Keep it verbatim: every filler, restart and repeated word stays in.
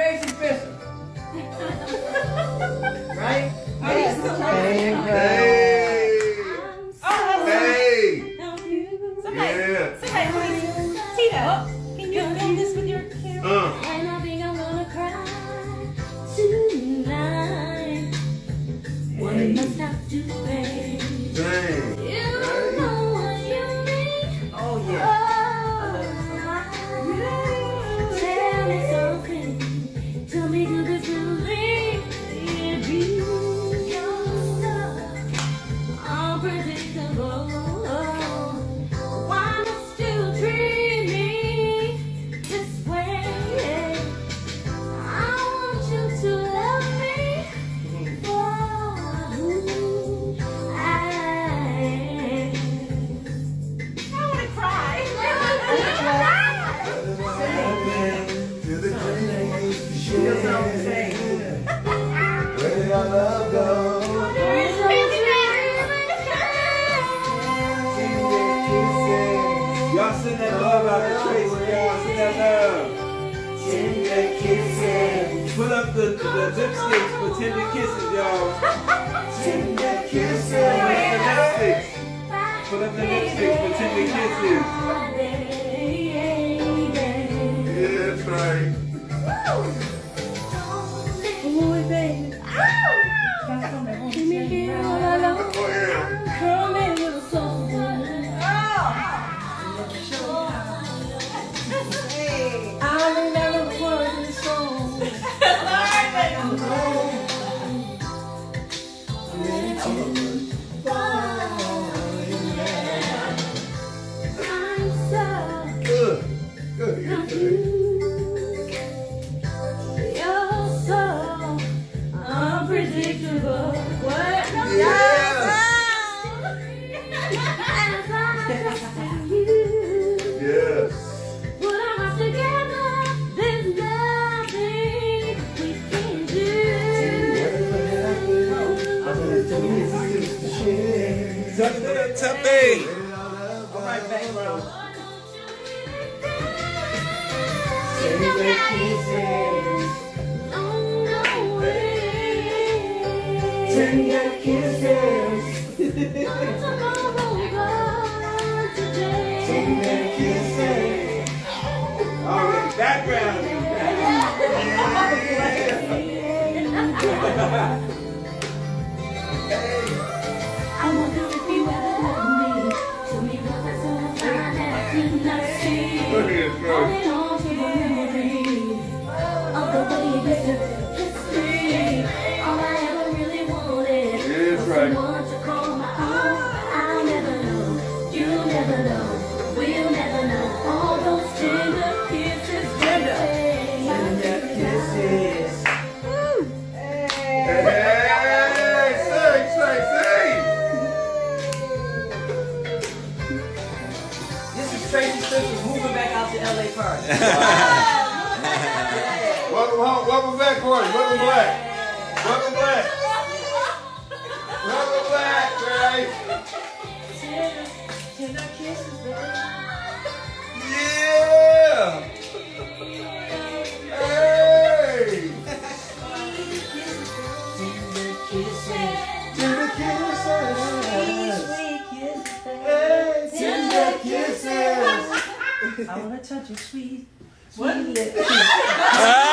Tracie Spencer. Right? Hey, Hey. oh, Hey. somebody, Yeah. somebody, please. Tita, can you film this with your camera? Uh. And I think I'm gonna cry tonight. What must have to pay? Dang. You don't know what you need. Oh, yeah. Oh, tell me something. Tell me do this really be your love? Unpredictable. Why must you treat me this way? I want you to love me for who I am. I want to cry. To the dreams you That's what I'm share. saying. Where did our love go? Y'all send that love out to Tracie. Y'all send that love. Tender kisses. Put up the, the lipsticks for tender kisses, y'all. Tender Put kisses. up the lipsticks. Put up the lipsticks for tender kisses. Yeah, that's right. Boy, baby. Give me here all alone. Oh, yeah. Come in with a soul. I'll remember the words in the song. I'm so Good. Good. Good. confused. You're so unpredictable. What? Yeah. As I trust in you. Yes. Put our hearts together, there's nothing we can do. Tuppy. All right, background. Tender kisses. Tender kisses. Tender kisses. Already background. I wonder if you ever love me. Tell me what that's all I find that I could not see. Look at this, bro. Holding on to the memory of the way you used to kiss me. All I ever really wanted Yeah, that's was right. someone to call my own. I'll never know, you'll never know, we'll never know. All those tender kisses, tender, Tender kisses. Hey, sing, sing, sing. This is Tracie Spencer moving back out to L A party. Welcome home. Welcome back, Corey. Welcome back. Welcome back. Welcome back, right? tender kisses, baby. Yeah. Hey. Tender kisses. Hey, tender kisses. I wanna touch your sweet, sweet lips.